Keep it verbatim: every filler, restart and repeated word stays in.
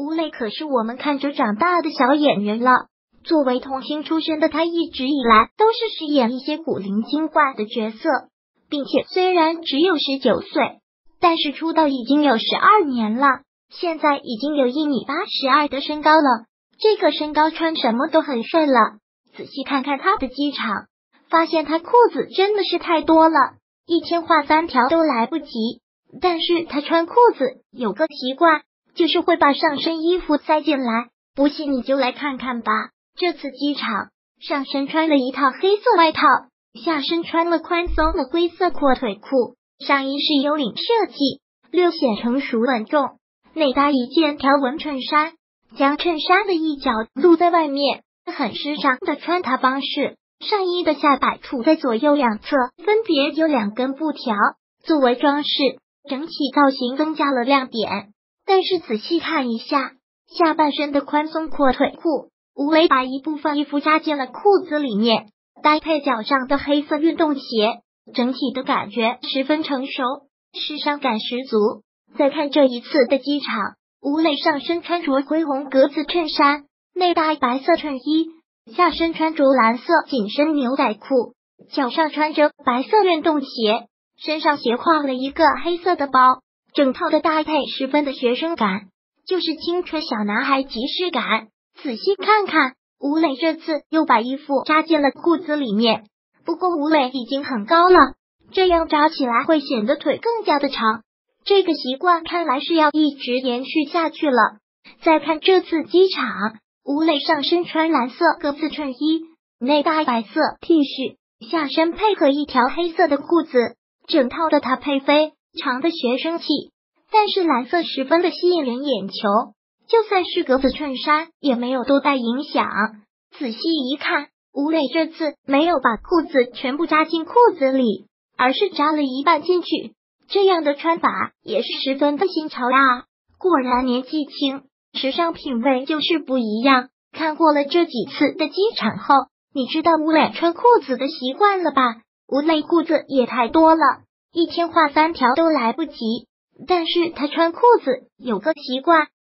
吴磊可是我们看着长大的小演员了。作为童星出身的他，一直以来都是饰演一些古灵精怪的角色，并且虽然只有十九岁，但是出道已经有十二年了，现在已经有一米八十二的身高了。这个身高穿什么都很帅了。仔细看看他的机场，发现他裤子真的是太多了，一天画三条都来不及。但是他穿裤子有个习惯，就是会把上身衣服塞进来，不信你就来看看吧。这次机场上身穿了一套黑色外套，下身穿了宽松的灰色阔腿裤，上衣是幽领设计，略显成熟稳重，内搭一件条纹衬衫，将衬衫的一角露在外面，很时尚的穿搭方式。上衣的下摆处在左右两侧分别有两根布条作为装饰，整体造型增加了亮点。但是仔细看一下下半身的宽松阔腿裤，吴磊把一部分衣服扎进了裤子里面，搭配脚上的黑色运动鞋，整体的感觉十分成熟，时尚感十足。再看这一次的机场，吴磊上身穿着灰红格子衬衫，内搭白色衬衣，下身穿着蓝色紧身牛仔裤，脚上穿着白色运动鞋，身上斜挎了一个黑色的包，整套的搭配十分的学生感，就是青春小男孩即视感。仔细看看，吴磊这次又把衣服扎进了裤子里面，不过吴磊已经很高了，这样扎起来会显得腿更加的长，这个习惯看来是要一直延续下去了。再看这次机场，吴磊上身穿蓝色格子衬衣，内搭白色 T 恤，下身配合一条黑色的裤子，整套的搭配非常的学生气，但是蓝色十分的吸引人眼球，就算是格子衬衫也没有多大影响。仔细一看，吴磊这次没有把裤子全部扎进裤子里，而是扎了一半进去，这样的穿法也是十分的新潮啊！果然年纪轻，时尚品味就是不一样。看过了这几次的机场后，你知道吴磊穿裤子的习惯了吧？吴磊裤子也太多了，一天画三条都来不及，但是他穿裤子有个习惯，